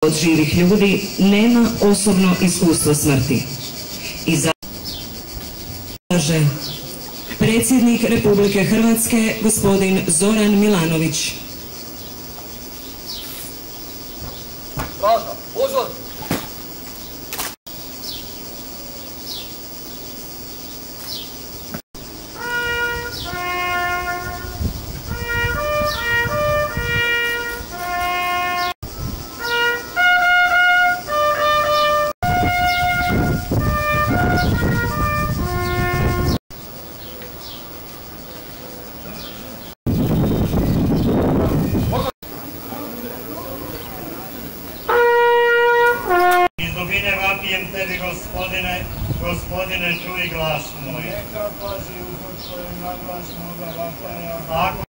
od živih ljudi nema osobno iskustvo smrti. I zalaže predsjednik Republike Hrvatske, gospodin Zoran Milanović. Uzor! Iz dubine vapijem tebi, gospodine, čuj glas moj. Neka pazi u tvojem naglas moga vapaja.